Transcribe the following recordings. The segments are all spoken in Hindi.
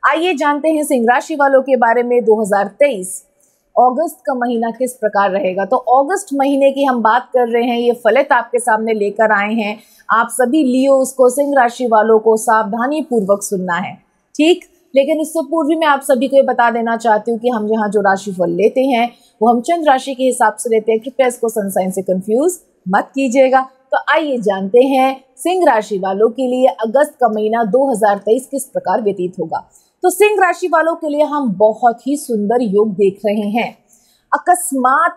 आइए जानते हैं सिंह राशि वालों के बारे में 2023 अगस्त का महीना किस प्रकार रहेगा। तो अगस्त महीने की हम बात कर रहे हैं, ये फलित आपके सामने लेकर आए हैं। आप सभी लियोस को, सिंह राशि वालों को सावधानी पूर्वक सुनना है, ठीक। लेकिन इससे पूर्व मैं आप सभी को ये बता देना चाहती हूँ कि हम यहाँ जो राशिफल लेते हैं वो हम चंद्र राशि के हिसाब से लेते हैं। कृपया इसको सन साइन से कंफ्यूज मत कीजिएगा। तो आइए जानते हैं सिंह राशि वालों के लिए अगस्त का महीना 2023 किस प्रकार व्यतीत होगा। तो सिंह राशि वालों के लिए हम बहुत ही सुंदर योग देख रहे हैं। अकस्मात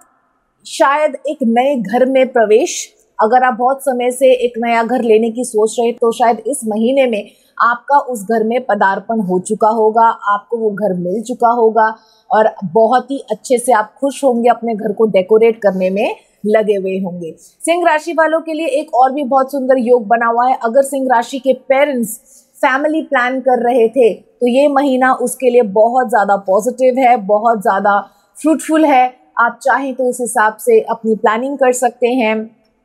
शायद एक नए घर में प्रवेश, अगर आप बहुत समय से एक नया घर लेने की सोच रहे तो शायद इस महीने में आपका उस घर में पदार्पण हो चुका होगा, आपको वो घर मिल चुका होगा और बहुत ही अच्छे से आप खुश होंगे, अपने घर को डेकोरेट करने में लगे हुए होंगे। सिंह राशि वालों के लिए एक और भी बहुत सुंदर योग बना हुआ है। अगर सिंह राशि के पेरेंट्स फैमिली प्लान कर रहे थे तो ये महीना उसके लिए बहुत ज़्यादा पॉजिटिव है, बहुत ज़्यादा फ्रूटफुल है। आप चाहें तो उस हिसाब से अपनी प्लानिंग कर सकते हैं।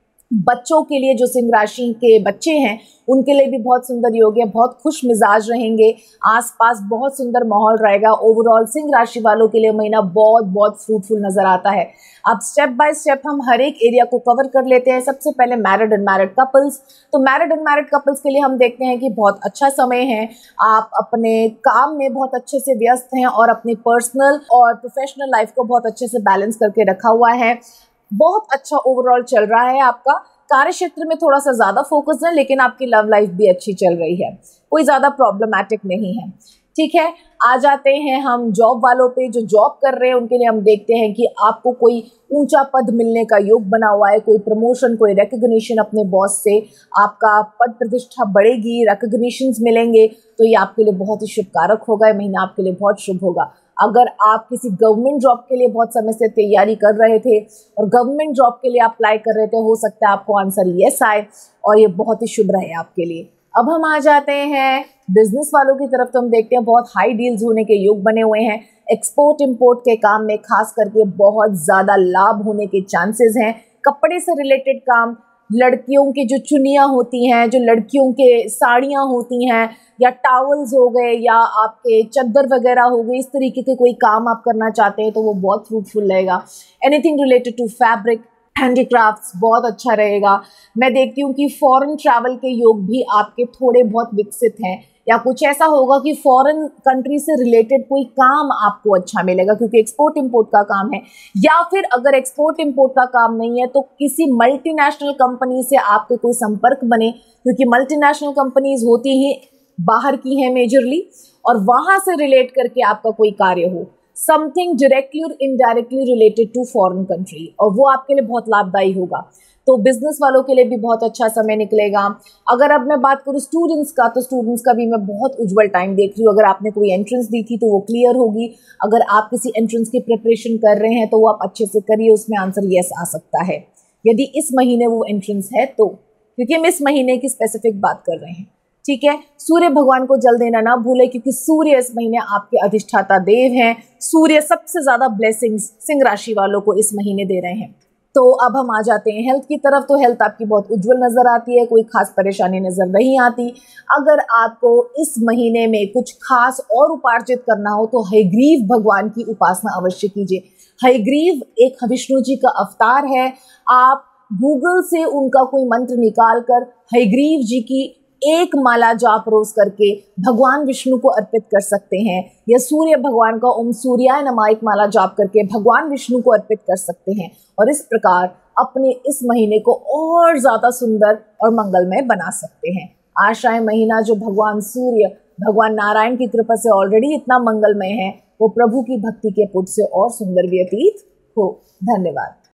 बच्चों के लिए, जो सिंह राशि के बच्चे हैं उनके लिए भी बहुत सुंदर योग है, बहुत खुश मिजाज रहेंगे, आसपास बहुत सुंदर माहौल रहेगा। ओवरऑल सिंह राशि वालों के लिए महीना बहुत बहुत फ्रूटफुल नजर आता है। अब स्टेप बाय स्टेप हम हर एक एरिया को कवर कर लेते हैं। सबसे पहले मैरिड अनमैरिड कपल्स। तो मैरिड अनमैरिड कपल्स के लिए हम देखते हैं कि बहुत अच्छा समय है। आप अपने काम में बहुत अच्छे से व्यस्त हैं और अपनी पर्सनल और प्रोफेशनल लाइफ को बहुत अच्छे से बैलेंस करके रखा हुआ है। बहुत अच्छा ओवरऑल चल रहा है आपका। कार्य क्षेत्र में थोड़ा सा ज्यादा फोकस है, लेकिन आपकी लव लाइफ भी अच्छी चल रही है, कोई ज्यादा प्रॉब्लमैटिक नहीं है, ठीक है। आ जाते हैं हम जॉब वालों पे। जो जॉब कर रहे हैं उनके लिए हम देखते हैं कि आपको कोई ऊंचा पद मिलने का योग बना हुआ है, कोई प्रमोशन, कोई रिकग्निशन अपने बॉस से, आपका पद प्रतिष्ठा बढ़ेगी, रिकग्निशंस मिलेंगे। तो ये आपके लिए बहुत ही शुभकारक होगा, ये महीना आपके लिए बहुत शुभ होगा। अगर आप किसी गवर्नमेंट जॉब के लिए बहुत समय से तैयारी कर रहे थे और गवर्नमेंट जॉब के लिए अप्लाई कर रहे थे, हो सकता है आपको आंसर यस आए और ये बहुत ही शुभ रहे आपके लिए। अब हम आ जाते हैं बिजनेस वालों की तरफ। तो हम देखते हैं बहुत हाई डील्स होने के योग बने हुए हैं। एक्सपोर्ट इंपोर्ट के काम में खास करके बहुत ज़्यादा लाभ होने के चांसेस हैं। कपड़े से रिलेटेड काम, लड़कियों की जो चुन्नियाँ होती हैं, जो लड़कियों के साड़ियाँ होती हैं, या टावल्स हो गए, या आपके चद्दर वगैरह हो गई, इस तरीके के कोई काम आप करना चाहते हैं तो वो बहुत फ्रूटफुल रहेगा। Anything related to fabric, handicrafts बहुत अच्छा रहेगा। मैं देखती हूँ कि फॉरेन ट्रैवल के योग भी आपके थोड़े बहुत विकसित हैं, या कुछ ऐसा होगा कि फॉरेन कंट्री से रिलेटेड कोई काम आपको अच्छा मिलेगा, क्योंकि एक्सपोर्ट इंपोर्ट का काम है। या फिर अगर एक्सपोर्ट इंपोर्ट का काम नहीं है तो किसी मल्टीनेशनल कंपनी से आपके कोई संपर्क बने, क्योंकि मल्टीनेशनल कंपनीज होती ही बाहर की है मेजरली, और वहां से रिलेट करके आपका कोई कार्य हो, समथिंग डायरेक्टली और indirectly related to foreign country, और वो आपके लिए बहुत लाभदायी होगा। तो बिजनेस वालों के लिए भी बहुत अच्छा समय निकलेगा। अगर अब मैं बात करूँ स्टूडेंट्स का, तो स्टूडेंट्स का भी मैं बहुत उज्जवल टाइम देख रही हूँ। अगर आपने कोई एंट्रेंस दी थी तो वो क्लियर होगी। अगर आप किसी एंट्रेंस की प्रिपरेशन कर रहे हैं तो वो आप अच्छे से करिए, उसमें आंसर यस आ सकता है, यदि इस महीने वो एंट्रेंस है तो, क्योंकि हम इस महीने की स्पेसिफिक बात कर रहे हैं, ठीक है। सूर्य भगवान को जल देना ना भूले, क्योंकि सूर्य इस महीने आपके अधिष्ठाता देव हैं। सूर्य सबसे ज्यादा ब्लेसिंग्स सिंह राशि वालों को इस महीने दे रहे हैं। तो अब हम आ जाते हैं हेल्थ की तरफ। तो हेल्थ आपकी बहुत उज्जवल नजर आती है, कोई खास परेशानी नजर नहीं आती। अगर आपको इस महीने में कुछ खास और उपार्जित करना हो तो हयग्रीव भगवान की उपासना अवश्य कीजिए। हयग्रीव एक विष्णु जी का अवतार है। आप गूगल से उनका कोई मंत्र निकाल कर हयग्रीव जी की एक माला जाप रोज करके भगवान विष्णु को अर्पित कर सकते हैं, या सूर्य भगवान का ओम सूर्याय नमः एक माला जाप करके भगवान विष्णु को अर्पित कर सकते हैं, और इस प्रकार अपने इस महीने को और ज्यादा सुंदर और मंगलमय बना सकते हैं। आशाएं महीना जो भगवान सूर्य, भगवान नारायण की कृपा से ऑलरेडी इतना मंगलमय है, वो प्रभु की भक्ति के पुट से और सुंदर व्यतीत हो। धन्यवाद।